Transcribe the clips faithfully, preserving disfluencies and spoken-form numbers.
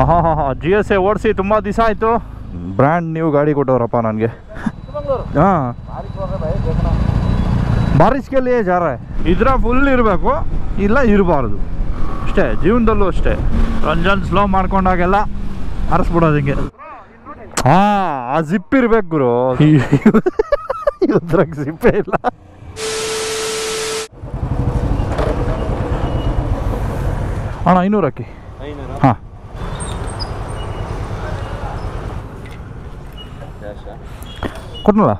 ಹಾಂ ಹಾಂ ಹಾಂ ಜಿ ಎಸ್ ಎ ಓಡಿಸಿ ತುಂಬ ದಿವಸ ಆಯಿತು. ಬ್ರ್ಯಾಂಡ್ ನ್ಯೂ ಗಾಡಿ ಕೊಟ್ಟವ್ರಪ್ಪ ನನಗೆ. ಹಾಂ ಬಾರಿಸ್ಗೆಲ್ಲಿ ಜಾರ ಇದ್ರ ಫುಲ್ ಇರಬೇಕು, ಇಲ್ಲ ಇರಬಾರ್ದು ಅಷ್ಟೇ. ಜೀವನದಲ್ಲೂ ಅಷ್ಟೇ, ರಂಜನ್ ಸ್ಲೋ ಮಾಡ್ಕೊಂಡಾಗೆಲ್ಲ ಹರಿಸ್ಬಿಡೋದು ಹಿಂಗೆ. ಹಾಂ ಆ ಜಿಪ್ ಇರ್ಬೇಕು ಗುರು, ಇದ್ರಾಗ ಜಿಪ್ಪೇ ಇಲ್ಲ. ಅಣ್ಣ ಐನೂರು ಹಾಕಿ. ಹಾಂ ಕೊಟ್ಟನಲ್ಲ.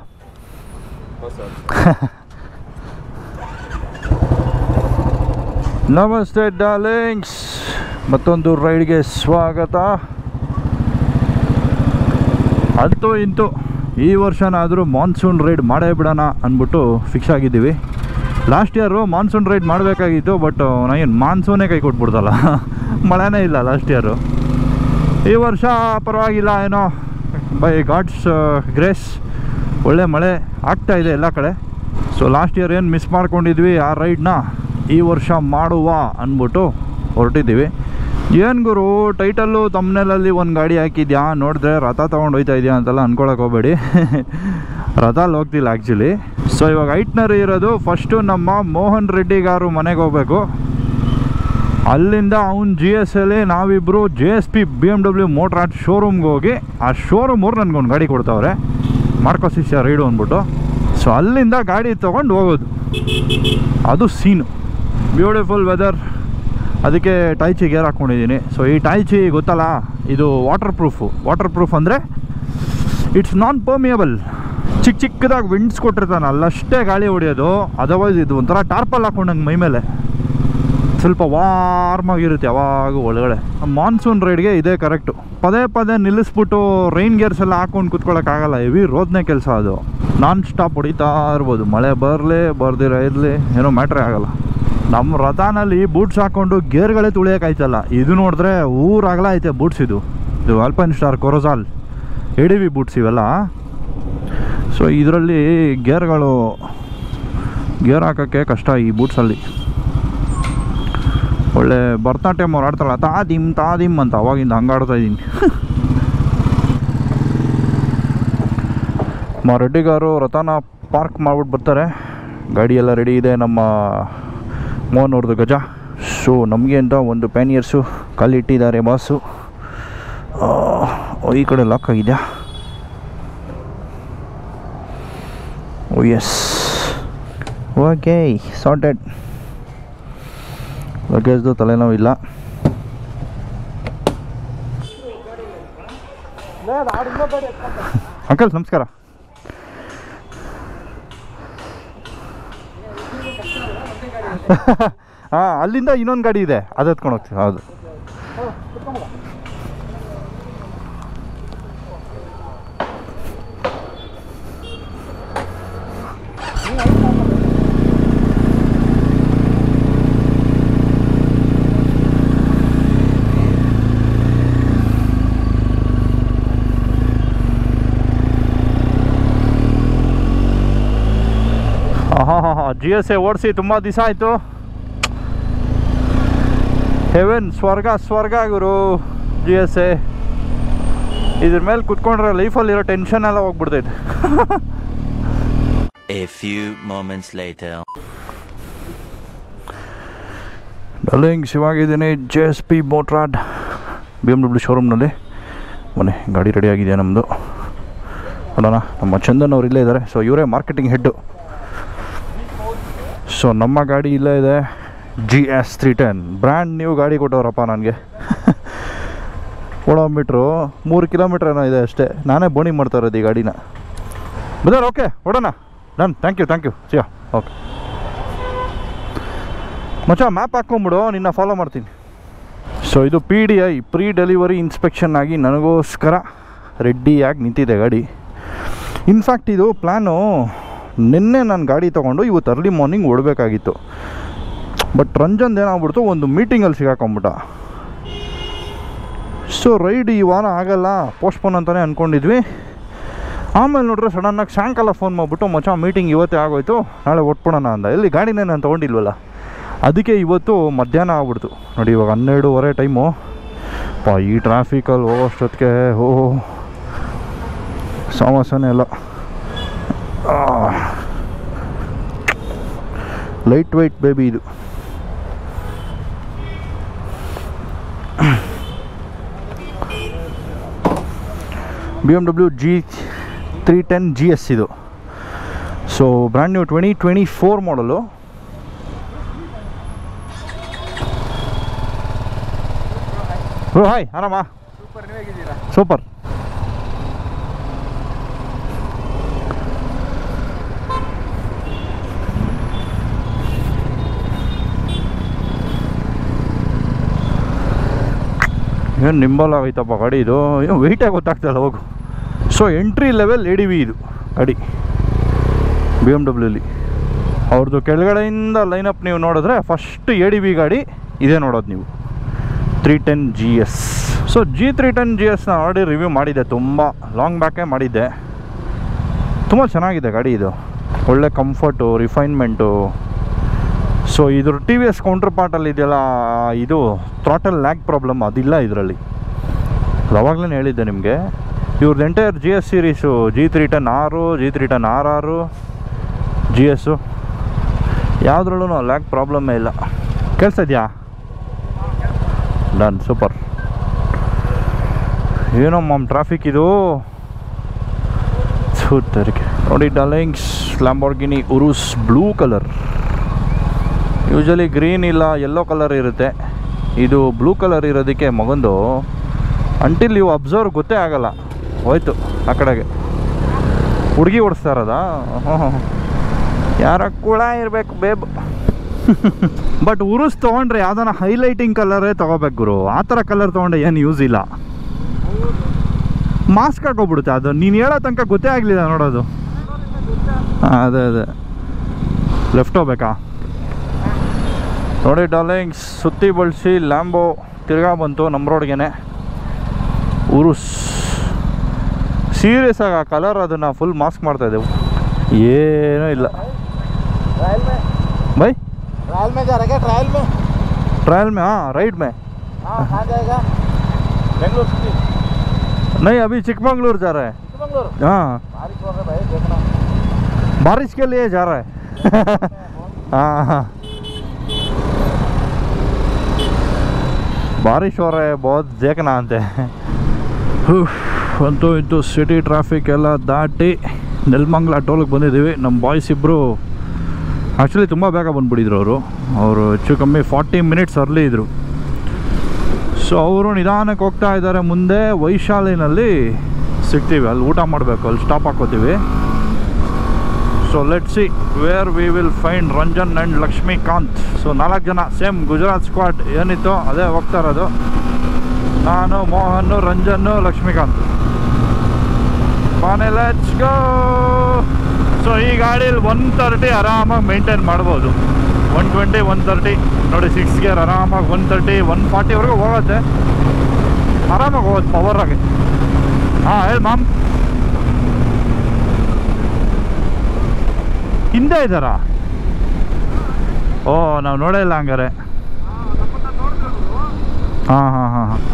ನಮಸ್ತೆ ಡಾರ್ಲಿಂಗ್ಸ್, ಮತ್ತೊಂದು ರೈಡ್ಗೆ ಸ್ವಾಗತ. ಅಂತೂ ಇಂತೂ ಈ ವರ್ಷನಾದರೂ ಮಾನ್ಸೂನ್ ರೈಡ್ ಮಾಡೇ ಬಿಡೋಣ ಅಂದ್ಬಿಟ್ಟು ಫಿಕ್ಸ್ ಆಗಿದ್ದೀವಿ. ಲಾಸ್ಟ್ ಇಯರು ಮಾನ್ಸೂನ್ ರೈಡ್ ಮಾಡಬೇಕಾಗಿತ್ತು, ಬಟ್ ನಾವೇನು ಮಾನ್ಸೂನೇ ಕೈ ಕೊಟ್ಬಿಡ್ತಲ್ಲ, ಮಳೆನೇ ಇಲ್ಲ ಲಾಸ್ಟ್ ಇಯರು. ಈ ವರ್ಷ ಪರವಾಗಿಲ್ಲ, ಏನೋ ಬೈ ಗಾಡ್ಸ್ ಗ್ರೇಸ್ ಒಳ್ಳೆ ಮಳೆ ಆಗ್ತಾಯಿದೆ ಎಲ್ಲ ಕಡೆ. ಸೊ ಲಾಸ್ಟ್ ಇಯರ್ ಏನು ಮಿಸ್ ಮಾಡ್ಕೊಂಡಿದ್ವಿ ಆ ರೈಡ್ನ ಈ ವರ್ಷ ಮಾಡುವ ಅಂದ್ಬಿಟ್ಟು ಹೊರಟಿದ್ದೀವಿ. ಏನು ಗುರು ಟೈಟಲ್ಲು ತಮ್ಮನೇಲಲ್ಲಿ ಒಂದು ಗಾಡಿ ಹಾಕಿದ್ಯಾ, ನೋಡಿದ್ರೆ ರಥ ತೊಗೊಂಡು ಹೋಗ್ತಾ ಇದೆಯಾ ಅಂತೆಲ್ಲ ಅಂದ್ಕೊಳಕ್ಕೆ ಹೋಗಬೇಡಿ. ರಥಲ್ಲಿ ಹೋಗ್ತಿಲ್ಲ ಆ್ಯಕ್ಚುಲಿ. ಸೊ ಇವಾಗ ಐಟ್ನರಿ ಇರೋದು ಫಸ್ಟು ನಮ್ಮ ಮೋಹನ್ ರೆಡ್ಡಿ ಗಾರು ಮನೆಗೆ ಹೋಗಬೇಕು. ಅಲ್ಲಿಂದ ಅವ್ನು ಜಿ ಎಸ್ ಅಲ್ಲಿ ನಾವಿಬ್ಬರು J S P B M W Motorrad ಶೋರೂಮ್ಗೆ ಹೋಗಿ ಆ ಶೋರೂಮವ್ರು ನನಗೊಂದು ಗಾಡಿ ಕೊಡ್ತಾವ್ರೆ, ಮಾರ್ಕೋ ಶಿಷ್ಯ ರೈಡು ಅಂದ್ಬಿಟ್ಟು. ಸೊ ಅಲ್ಲಿಂದ ಗಾಡಿ ತೊಗೊಂಡು ಹೋಗೋದು, ಅದು ಸೀನು. ಬ್ಯೂಟಿಫುಲ್ ವೆದರ್, ಅದಕ್ಕೆ ಟೈಚಿ ಗೇರ್ ಹಾಕ್ಕೊಂಡಿದ್ದೀನಿ. ಸೊ ಈ ಟೈಚಿ ಗೊತ್ತಲ್ಲ, ಇದು ವಾಟರ್ ಪ್ರೂಫು. ವಾಟರ್ ಪ್ರೂಫ್ ಅಂದರೆ ಇಟ್ಸ್ ನಾನ್ ಪರ್ಮಿಯಬಲ್. ಚಿಕ್ಕ ಚಿಕ್ಕದಾಗಿ ವಿಂಡ್ಸ್ ಕೊಟ್ಟಿರ್ತಾನೆ, ಅಲ್ಲಷ್ಟೇ ಗಾಳಿ ಹೊಡೆಯೋದು. ಅದರ್ವೈಸ್ ಇದು ಒಂಥರ ಟಾರ್ಪಲ್ ಹಾಕ್ಕೊಂಡಂಗೆ ಮೈ ಮೇಲೆ ಸ್ವಲ್ಪ ವಾರ್ಮಾಗಿರುತ್ತೆ ಯಾವಾಗ ಒಳಗಡೆ. ಮಾನ್ಸೂನ್ ರೈಡ್ಗೆ ಇದೇ ಕರೆಕ್ಟು. ಪದೇ ಪದೇ ನಿಲ್ಲಿಸ್ಬಿಟ್ಟು ರೈನ್ ಗೇರ್ಸ್ ಎಲ್ಲ ಹಾಕ್ಕೊಂಡು ಕುತ್ಕೊಳ್ಳೋಕ್ಕಾಗಲ್ಲ, ಹೆವಿ ರೋದನೆ ಕೆಲಸ ಅದು. ನಾನ್ ಸ್ಟಾಪ್ ಹೊಡಿತಾ ಇರ್ಬೋದು, ಮಳೆ ಬರಲಿ ಬರ್ದಿರ ಇರಲಿ ಏನೋ ಮ್ಯಾಟ್ರೇ ಆಗೋಲ್ಲ. ನಮ್ಮ ರಥಾನಲ್ಲಿ ಬೂಟ್ಸ್ ಹಾಕ್ಕೊಂಡು ಗೇರ್ಗಳೇ ತುಳಿಯೋಕ್ಕಾಯ್ತಲ್ಲ. ಇದು ನೋಡಿದ್ರೆ ಊರಾಗಲ ಐತೆ ಬೂಟ್ಸ್. ಇದು ಇದು Alpinestars Corozal A D V boots ಇವೆಲ್ಲ. ಸೊ ಇದರಲ್ಲಿ ಗೇರ್ಗಳು ಗೇರ್ ಹಾಕೋಕ್ಕೆ ಕಷ್ಟ ಈ ಬೂಟ್ಸಲ್ಲಿ. ಒಳ್ಳೆ ಭರತನಾಟ್ಯಂ ಅವ್ರು ಆಡ್ತಾರಲ್ಲ, ತಾದಿಮ್ ತಾದಿಮ್ ಅಂತ, ಅವಾಗಿಂದ ಹಂಗೆ ಆಡ್ತಾ ಇದ್ದೀನಿ. ನಮ್ಮ ರೆಡ್ಡಿಗಾರು ರಥನ ಪಾರ್ಕ್ ಮಾಡ್ಬಿಟ್ಟು ಬರ್ತಾರೆ. ಗಾಡಿ ಎಲ್ಲ ರೆಡಿ ಇದೆ ನಮ್ಮ ಮೋಹನ್ ಅವ್ರದ್ದು ಗಜ. ಸೊ ನಮಗೆ ಅಂತ ಒಂದು ಪ್ಯಾನಿಯರ್ಸು ಕಲ್ಲಿಟ್ಟಿದ್ದಾರೆ ಬಾಸು. ಈ ಕಡೆ ಲಾಕ್ ಆಗಿದೆಯಾ? Oh yes, okay sorted. ಲಗೇಜ್ದು ತಲೆನೋವು ಇಲ್ಲ. ಅಂಕಲ್ ನಮಸ್ಕಾರ. ಹಾಂ ಅಲ್ಲಿಂದ ಇನ್ನೊಂದು ಗಾಡಿ ಇದೆ, ಅದು ಎತ್ಕೊಂಡು ಹೋಗ್ತೀವಿ. ಹೌದು ಹಾಂ ಹಾಂ ಹಾಂ ಜಿ ಎಸ್ ಎ ಓಡಿಸಿ ತುಂಬ ದಿವಸ ಆಯಿತು. ಹೆವೆನ್, ಸ್ವರ್ಗ ಸ್ವರ್ಗ ಗುರು ಜಿ ಎಸ್ ಎ. ಇದ್ರ ಮೇಲೆ ಕುತ್ಕೊಂಡ್ರೆ ಲೈಫಲ್ಲಿರೋ ಟೆನ್ಷನ್ ಎಲ್ಲ ಹೋಗ್ಬಿಡ್ತೈತೆ. A few moments later. Darling ಶಿವಾಗಿದ್ದೀನಿ J S P Motorrad B M W ಶೋರೂಮ್ನಲ್ಲಿ. ಮೊನ್ನೆ ಗಾಡಿ ರೆಡಿ ಆಗಿದೆ ನಮ್ಮದು. ನೋಡೋಣ, ನಮ್ಮ ಚಂದನ್ ಅವರು ಇಲ್ಲೇ ಇದ್ದಾರೆ. ಸೊ ಇವರೇ ಮಾರ್ಕೆಟಿಂಗ್ ಹೆಡ್ಡು. ಸೊ ನಮ್ಮ ಗಾಡಿ ಇಲ್ಲೇ ಇದೆ, G S three ten brand new ಗಾಡಿ ಕೊಟ್ಟವ್ರಪ್ಪ ನನಗೆ. ಓಡೋಮೀಟ್ರು ಮೂರು ಕಿಲೋಮೀಟ್ರ್ ಏನೋ ಇದೆ ಅಷ್ಟೇ. ನಾನೇ ಬೋಣಿ ಮಾಡ್ತಾ ಇರೋದು ಈ ಗಾಡಿನ. ಬದರ್ ಓಕೆ ಓಡೋಣ. Done, thank you thank you see ya. Okay ಮಚ್ಚ, ಮ್ಯಾಪ್ ಹಾಕ್ಕೊಂಬಿಡು, ನಿನ್ನ ಫಾಲೋ ಮಾಡ್ತೀನಿ. ಸೊ ಇದು P D I pre delivery inspection ಆಗಿ ನನಗೋಸ್ಕರ ರೆಡಿಯಾಗಿ ನಿಂತಿದೆ ಗಾಡಿ. ಇನ್ಫ್ಯಾಕ್ಟ್ ಇದು ಪ್ಲ್ಯಾನು ನಿನ್ನೆ ನಾನು ಗಾಡಿ ತೊಗೊಂಡು ಇವತ್ತು ಅರ್ಲಿ ಮಾರ್ನಿಂಗ್ ಓಡಬೇಕಾಗಿತ್ತು. ಬಟ್ ರಂಜನ್ದು ಏನಾಗ್ಬಿಡ್ತು, ಒಂದು ಮೀಟಿಂಗಲ್ಲಿ ಸಿಗಾಕೊಂಬಿಟ್ಟ. ಸೊ ರೈಡ್ ಈ ವಾರ ಆಗಲ್ಲ, ಪೋಸ್ಟ್ಪೋನ್ ಅಂತಲೇ ಅಂದ್ಕೊಂಡಿದ್ವಿ. ಆಮೇಲೆ ನೋಡ್ರೆ ಸಡನ್ನಾಗಿ ಸಾಯಂಕಾಲ ಫೋನ್ ಮಾಡಿಬಿಟ್ಟು, ಮಚ್ಚ ಮೀಟಿಂಗ್ ಇವತ್ತೇ ಆಗೋಯ್ತು, ನಾಳೆ ಒಟ್ಬಿಡೋಣ ಅಂದ. ಎಲ್ಲಿ ಗಾಡಿನೇ ನಾನು ತೊಗೊಂಡಿಲ್ವಲ್ಲ, ಅದಕ್ಕೆ ಇವತ್ತು ಮಧ್ಯಾಹ್ನ ಆಗ್ಬಿಡ್ತು ನೋಡಿ. ಇವಾಗ ಹನ್ನೆರಡೂವರೆ ಟೈಮು. ಪಾ ಈ ಟ್ರಾಫಿಕಲ್ಲಿ ಹೋಗೋಷ್ಟೊತ್ತಿಗೆ ಓ ಸಮಸ್ಯೆನೇ ಇಲ್ಲ. ಲೈಟ್ ವೆಯ್ಟ್ ಬೇಬಿ ಇದು. B M W G three ten G S ಇದು. So brand new twenty twenty four ಮಾಡಲು. ಬ್ರೋ ಹಾಯ್, ಆರಾಮಾ? ಸೂಪರ್, ನೀವು ಹೇಗಿದ್ದೀರಾ? ಸೂಪರ್. ಏನು ನಿಂಬಲ್ ಆಗೈತಪ್ಪ ಗಾಡಿ ಇದು, ಏನು ವೆಯ್ಟೇ ಗೊತ್ತಾಗ್ತಲ್ಲ ಹೋಗು. So entry level A D V ಇದು ಗಾಡಿ ಬಿ ಎಮ್ ಡಬ್ಲ್ಯೂಲಿ. ಅವ್ರದ್ದು ಕೆಳಗಡೆಯಿಂದ ಲೈನಪ್ ನೀವು ನೋಡಿದ್ರೆ ಫಸ್ಟ್ ಎ ಡಿ ವಿ ಗಾಡಿ ಇದೇ ನೋಡೋದು ನೀವು, three ten G S. So G three ten G ಎಸ್ನ ಆಲ್ರೆಡಿ ರಿವ್ಯೂ ಮಾಡಿದ್ದೆ, ತುಂಬ ಲಾಂಗ್ ಬ್ಯಾಕೇ ಮಾಡಿದ್ದೆ. ತುಂಬ ಚೆನ್ನಾಗಿದೆ ಗಾಡಿ ಇದು, ಒಳ್ಳೆ ಕಂಫರ್ಟು, ರಿಫೈನ್ಮೆಂಟು. ಸೊ ಇದ್ರ ಟಿ ವಿ ಎಸ್ ಕೌಂಟರ್ ಪಾರ್ಟಲ್ಲಿ ಇದೆಯಲ್ಲ, ಇದು ಥ್ರಾಟಲ್ ಲ್ಯಾಗ್ ಪ್ರಾಬ್ಲಮ್ ಅದಿಲ್ಲ ಇದರಲ್ಲಿ. ಅವಾಗಲೇ ಹೇಳಿದ್ದೆ ನಿಮಗೆ, ಇವ್ರದ್ದು entire G S series, G three ten R, G three ten R R, G S ಯಾವುದ್ರಲ್ಲೂ ಲ್ಯಾಗ್ ಪ್ರಾಬ್ಲಮ್ಮೇ ಇಲ್ಲ. ಕೇಳಿಸ್ತಿದ್ಯಾ? Done, super. ಏನೋ ಮಾಮ್ ಟ್ರಾಫಿಕ್ ಇದು ಸೂತರಿಗೆ. ನೋಡಿ darlings, Lamborghini Urus blue colour. Usually green ಇಲ್ಲ ಯೆಲ್ಲೋ ಕಲರ್ ಇರುತ್ತೆ, ಇದು ಬ್ಲೂ ಕಲರ್ ಇರೋದಕ್ಕೆ ಮಗಂದು ಅಂಟಿಲ್ ನೀವು ಅಬ್ಸರ್ವ್ ಗೊತ್ತೇ ಆಗಲ್ಲ, ಹೋಯ್ತು ಆ ಕಡೆಗೆ. ಹುಡುಗಿ ಓಡಿಸ್ತಾ ಇರೋದಾ? ಹ್ಞೂ, ಯಾರ ಕೂಡ ಇರಬೇಕು ಬೇಬ್. ಬಟ್ ಉರುಸ್ ತೊಗೊಂಡ್ರೆ ಯಾವ್ದಾನ ಹೈಲೈಟಿಂಗ್ ಕಲರೇ ತೊಗೋಬೇಕು ಗುರು, ಆ ಥರ ಕಲರ್ ತೊಗೊಂಡ್ರೆ ಏನು ಯೂಸ್ ಇಲ್ಲ, ಮಾಸ್ಕ್ ಹಾಕೋಗ್ಬಿಡುತ್ತೆ ಅದು. ನೀನು ಹೇಳೋ ತನಕ ಗೊತ್ತೇ ಆಗಲಿಲ್ಲ ನೋಡೋದು. ಹಾಂ ಅದೇ ಅದೇ ಲೆಫ್ಟ್ ಹೋಗ್ಬೇಕಾ? ನೋಡಿ ಡಾರ್ಲಿಂಗ್ಸ್, ಸುತ್ತಿ ಬಳಸಿ ಲ್ಯಾಂಬೋ ತಿರ್ಗಾ ಬಂತು ನಮ್ಮ ರೋಡ್ಗೆ. ಉರುಸ್ ಸೀರಿಯಸ್ ಆಗಿ ಆ ಕಲರ್ ಅದನ್ನು ಫುಲ್ ಮಾಸ್ಕ್ ಮಾಡ್ತಾಯಿದ್ದೆವು, ಏನೂ ಇಲ್ಲ. ಬೈ ट्रायल में जा रहा है? ट्रायल में ट्रायल में हाँ, राइड में. हाँ, कहाँ जाएगा? बेंगलोर सिटी? नहीं, अभी चिकमंगलूर जा रहा है. चिकमंगलूर? हाँ, बारिश हो रहा है भाई, देखना. बारिश के लिए जा रहा है. हाँ हाँ, बारिश हो रहा है बहुत, देखना अंते. ಅಂತೂ ಇಂತೂ ಸಿಟಿ ಟ್ರಾಫಿಕ್ ಎಲ್ಲ ದಾಟಿ ನೆಲಮಂಗಲ ಟೋಲ್ಗೆ ಬಂದಿದ್ದೀವಿ. ನಮ್ಮ ಬಾಯ್ಸ್ ಇಬ್ಬರು ಆ್ಯಕ್ಚುಲಿ ತುಂಬ ಬೇಗ ಬಂದುಬಿಟ್ಟಿದ್ರು. ಅವರು ಅವರು ಹೆಚ್ಚು ಕಮ್ಮಿ ಫಾರ್ಟಿ ಮಿನಿಟ್ಸ್ ಅರ್ಲಿ ಇದ್ದರು. ಸೊ ಅವರು ನಿಧಾನಕ್ಕೆ ಹೋಗ್ತಾ ಇದ್ದಾರೆ. ಮುಂದೆ ವೈಶಾಲಿನಲ್ಲಿ ಸಿಗ್ತೀವಿ, ಅಲ್ಲಿ ಊಟ ಮಾಡಬೇಕು, ಅಲ್ಲಿ ಸ್ಟಾಪ್ ಹಾಕೋತೀವಿ. So let see where we will find Ranjan and Lakshmikant. So ನಾಲ್ಕು ಜನ ಸೇಮ್ ಗುಜರಾತ್ ಸ್ಕ್ವಾಡ್ ಏನಿತ್ತು ಅದೇ ಹೋಗ್ತಾ ಇರೋದು. ನಾನು, ಮೋಹನ್, ರಂಜನ್ನು, ಲಕ್ಷ್ಮೀಕಾಂತ್. ಬಾನೆ ಲೆಟ್ಸ್ ಗೋ. ಸೊ ಈ ಗಾಡೀಲಿ ಒನ್ ತರ್ಟಿ ಆರಾಮಾಗಿ ಮೇಂಟೈನ್ ಮಾಡ್ಬೋದು. ಒನ್ ಟ್ವೆಂಟಿ ಒನ್ ತರ್ಟಿ ನೋಡಿ, ಸಿಕ್ಸ್ ಗೇರ್ ಆರಾಮಾಗಿ ಒನ್ ತರ್ಟಿ ಒನ್ ಫಾರ್ಟಿವರೆಗೂ ಹೋಗುತ್ತೆ, ಆರಾಮಾಗಿ ಹೋಗುತ್ತೆ ಪವರಾಗಿ. ಹಾಂ ಹೇಳಿ ಮಾಮ್. ಹಿಂದೆ ಇದ್ದಾರಾ? ಓ ನಾವು ನೋಡೇ ಇಲ್ಲ ಹಂಗಾರೆ. ಹಾಂ ಹಾಂ ಹಾಂ ಹಾಂ.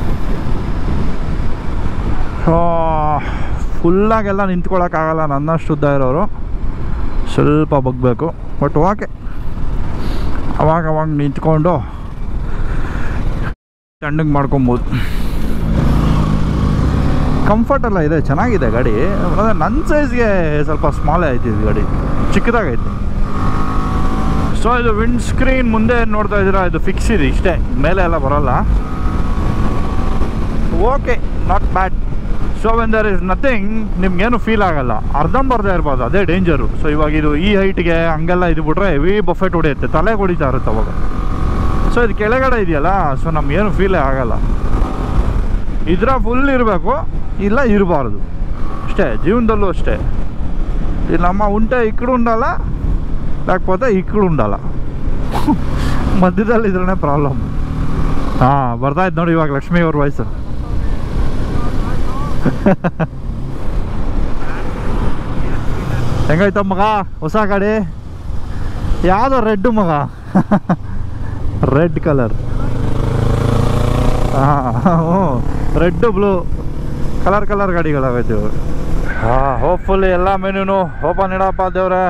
ಸೊ ಫುಲ್ಲಾಗೆಲ್ಲ ನಿಂತ್ಕೊಳ್ಳೋಕ್ಕಾಗಲ್ಲ, ನನ್ನಷ್ಟು ಉದ್ದ ಇರೋರು ಸ್ವಲ್ಪ ಬಗ್ಬೇಕು. ಬಟ್ ಓಕೆ, ಅವಾಗ ಅವಾಗ ನಿಂತ್ಕೊಂಡು ತಣ್ಣಗೆ ಮಾಡ್ಕೊಬೋದು. ಕಂಫರ್ಟ್ ಎಲ್ಲ ಇದೆ, ಚೆನ್ನಾಗಿದೆ ಗಾಡಿ. ಅಂದರೆ ನನ್ನ ಸೈಜ್ಗೆ ಸ್ವಲ್ಪ ಸ್ಮಾಲೇ ಐತಿ ಇದು ಗಾಡಿ, ಚಿಕ್ಕದಾಗೈತಿ. ಸೊ ಇದು ವಿಂಡ್ ಸ್ಕ್ರೀನ್ ಮುಂದೆ ನೋಡ್ತಾ ಇದ್ದೀರಾ, ಇದು ಫಿಕ್ಸ್ ಇದೆ ಇಷ್ಟೇ, ಮೇಲೆ ಎಲ್ಲ ಬರೋಲ್ಲ. Okay, not bad. So when there is nothing ನಿಮ್ಗೇನು ಫೀಲ್ ಆಗಲ್ಲ, ಅರ್ಧಂಬರ್ಧ ಇರ್ಬೋದು, ಅದೇ ಡೇಂಜರು. ಸೊ ಇವಾಗ ಇದು ಈ ಹೈಟ್ಗೆ ಹಂಗೆಲ್ಲ ಇದು ಬಿಟ್ರೆ ಹೆವಿ ಬಫೆಟ್ ಹೊಡೆಯುತ್ತೆ, ತಲೆ ಹೊಡಿತಾ ಇರುತ್ತೆ ಅವಾಗ. ಸೊ ಇದು ಕೆಳಗಡೆ ಇದೆಯಲ್ಲ, ಸೊ ನಮಗೇನು ಫೀಲೇ ಆಗಲ್ಲ. ಇದರ ಫುಲ್ ಇರಬೇಕು, ಇಲ್ಲ ಇರಬಾರ್ದು ಅಷ್ಟೇ. ಜೀವನದಲ್ಲೂ ಅಷ್ಟೇ, ಇದು ನಮ್ಮ ಉಂಟೆ ಇಕ್ಕಡು ಉಂಡಲ್ಲ, లేకపోతే ఇక్కడ ఉండాల, ಮಧ್ಯದಲ್ಲಿ ಇದ್ರೇ ಪ್ರಾಬ್ಲಮ್. ಹಾಂ ಬರ್ತಾಯಿದ್ದು ನೋಡಿ ಇವಾಗ ಲಕ್ಷ್ಮೀ ಅವ್ರ ವಾಯ್ಸು. ಹೆಂಗಾಯ್ತ ಮಗ ಹೊಸ ಗಾಡಿ? ಯಾವುದೋ ರೆಡ್ ಮಗ, ರೆಡ್ ಕಲರ್. ಹಾಂ ರೆಡ್ ಬ್ಲೂ ಕಲರ್ ಕಲರ್ ಗಾಡಿಗಳಾಗೈತೆ ಇವಾಗ. ಹಾಂ ಹೋಪ್ಫುಲ್ಲಿ ಎಲ್ಲ ಮೆನ್ಯೂನು ಓಪನ್ ಇಡಪ್ಪ ದೇವ್ರೆ.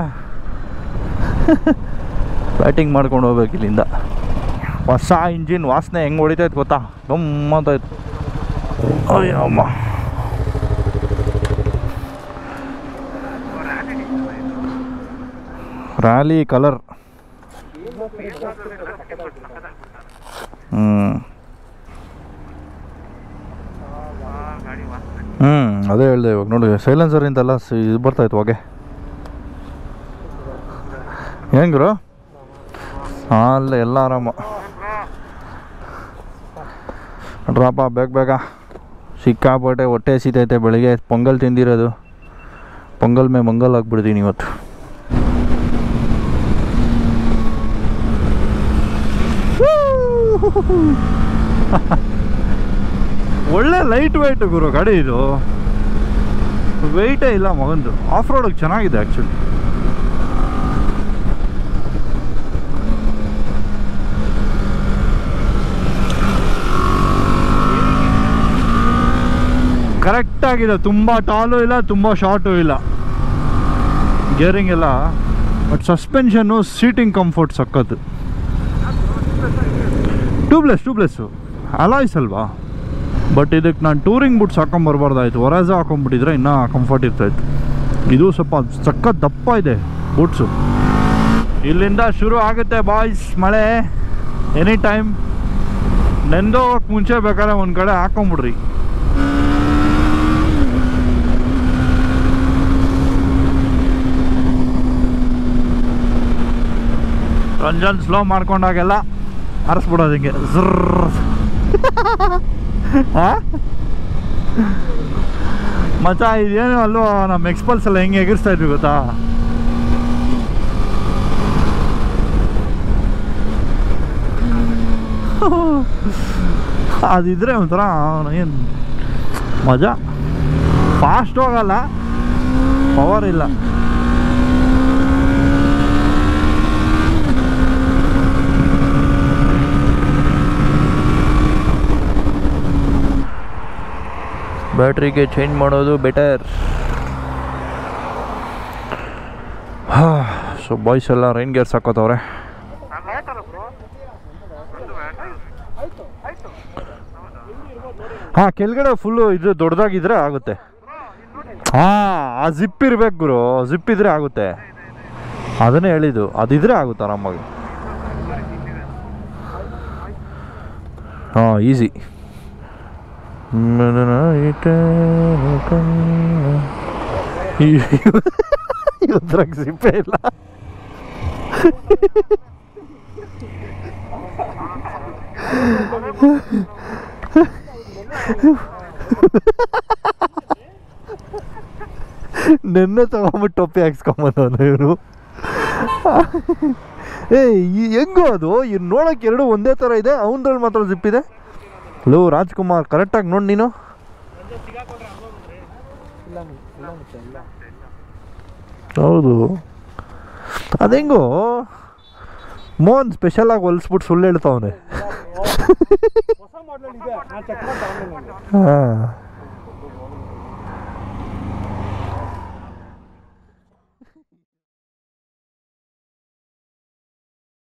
ಬ್ಯಾಟಿಂಗ್ ಮಾಡ್ಕೊಂಡು ಹೋಗ್ಬೇಕು ಇಲ್ಲಿಂದ. ಹೊಸ ಇಂಜಿನ್ ವಾಸನೆ ಹೆಂಗೆ ಹೊಡಿತೈತೆ ಗೊತ್ತಾ, ಗಮ್ಮತ್ತಾಯ್ತು. ಅಯ್ಯಮ್ಮ ರ್ಯಾಲಿ ಕಲರ್. ಹ್ಞೂ ಹ್ಞೂ ಅದೇ ಹೇಳಿದೆ ಇವಾಗ ನೋಡಿ ಸೈಲೆನ್ಸರಿಂದೆಲ್ಲ ಇದು ಬರ್ತಾಯಿತ್ತು ಹೊಗೆ. ಹೆಂಗ್ರು ಅಲ್ಲ ಎಲ್ಲ ಆರಾಮ. ಡ್ರಾಪ ಬೇಗ ಬೇಗ ಸಿಕ್ಕಾಪಟ್ಟೆ ಹೊಟ್ಟೆ ಹಸಿತೈತೆ. ಬೆಳಿಗ್ಗೆ ಪೊಂಗಲ್ ತಿಂದಿರೋದು, ಪೊಂಗಲ್ ಮೇ ಮಂಗಲ್ ಆಗಿಬಿಡ್ತೀನಿ ಇವತ್ತು. ಒಳ್ಳೆ ಲೈಟ್ ವೆಯ್ಟ್ ಗುರು ಗಾಡಿ ಇದು, ವೆಯ್ಟೇ ಇಲ್ಲ ಮಗಂದು. ಆಫ್ ರೋಡಿಗೆ ಚೆನ್ನಾಗಿದೆ ಆ್ಯಕ್ಚುಲಿ. ಕರೆಕ್ಟಾಗಿದೆ, ತುಂಬ ಟಾಲು ಇಲ್ಲ ತುಂಬ ಶಾರ್ಟು ಇಲ್ಲ. ಗೇರಿಂಗ್ ಎಲ್ಲ, ಬಟ್ ಸಸ್ಪೆನ್ಷನ್ನು ಸೀಟಿಂಗ್ ಕಂಫರ್ಟ್ ಸಕ್ಕತ್ತು. ಟ್ಯೂಬ್ಲೆಸ್ ಟ್ಯೂಬ್ಲೆಸ್ಸು ಅಲಾಯ್ಸ್ ಅಲ್ವಾ. ಬಟ್ ಇದಕ್ಕೆ ನಾನು ಟೂರಿಂಗ್ ಬುಟ್ಸ್ ಹಾಕೊಂಬರ್ಬಾರ್ದಾಯ್ತು, ಹೊರಜ ಹಾಕೊಂಡ್ಬಿಟ್ಟಿದ್ರೆ ಇನ್ನೂ ಕಂಫರ್ಟ್ ಇರ್ತಾಯಿತ್ತು. ಇದು ಸ್ವಲ್ಪ ಸಖತ್ ದಪ್ಪ ಇದೆ ಬೂಟ್ಸು. ಇಲ್ಲಿಂದ ಶುರು ಆಗುತ್ತೆ ಬಾಯ್ಸ್ ಮಳೆ ಎನಿ ಟೈಮ್. ನೆಂದೋಗಕ್ಕೆ ಮುಂಚೆ ಬೇಕಾದ್ರೆ ಒಂದು ಕಡೆ ಹಾಕೊಂಬಿಡ್ರಿ. ರಂಜನ್ ಸ್ಲೋ ಮಾಡ್ಕೊಂಡಾಗೆಲ್ಲ ಹರಿಸ್ಬಿಡೋದು ಹಿಂಗೆ ಝರ್ರ್. ಮಚ್ಚ ಇದೇನು ಅಲ್ವೋ ನಮ್ಮ ಎಕ್ಸ್ಪಲ್ಸ್ ಎಲ್ಲ ಹೆಂಗೆ ಎಗಿರ್ಸ್ತಾ ಇದ್ವಿ ಗೊತ್ತಾ. ಅದಿದ್ರೆ ಒಂಥರ ಏನು ಮಜಾ. ಫಾಸ್ಟ್ ಹೋಗಲ್ಲ, ಪವರ್ ಇಲ್ಲ. ಬ್ಯಾಟ್ರಿಗೆ ಚೇಂಜ್ ಮಾಡೋದು ಬೆಟರ್. ಸೊ ಬಾಯ್ಸ್ ಎಲ್ಲ ರೈನ್ ಗೇರ್ಸ್ ಹಾಕೋತವ್ರೆ. ಹಾಂ ಕೆಳಗಡೆ ಫುಲ್ಲು ಇದು ದೊಡ್ಡದಾಗಿದ್ರೆ ಆಗುತ್ತೆ. ಹಾಂ ಆ ಜಿಪ್ ಇರ್ಬೇಕು ಗುರು, ಜಿಪ್ ಇದ್ರೆ ಆಗುತ್ತೆ. ಅದನ್ನೇ ಹೇಳಿದ್ದು, ಅದಿದ್ರೆ ಆಗುತ್ತೆ ಆರಾಮಾಗಿ. ಹಾಂ ಈಸಿ. ಇದ್ರಾಗ ಸಿಪ್ಪೆ ಇಲ್ಲ. ನೆನ್ನೆ ತಗೊಂಬಿಟ್ಟು ಟೊಪ್ಪಿ ಹಾಕ್ಸ್ಕೊಂಬಂದವನು ಇವರು. ಏ ಹೆಂಗೋ ಅದು ಇವ್ರು ನೋಡೋಕೆ ಎರಡು ಒಂದೇ ಥರ ಇದೆ, ಅವನದ್ರಲ್ಲಿ ಮಾತ್ರ ಜಿಪ್ ಇದೆ. ಲೋ ರಾಜ್ಕುಮಾರ್ ಕರೆಕ್ಟಾಗಿ ನೋಡಿ ನೀನು. ಹೌದು ಅದೆಂಗೋ ಮೋಹನ್ ಸ್ಪೆಷಲಾಗಿ ಹೊಲಿಸ್ಬಿಟ್ಟು ಸುಳ್ಳು ಹೇಳ್ತಾವನೆ. ಹಾಂ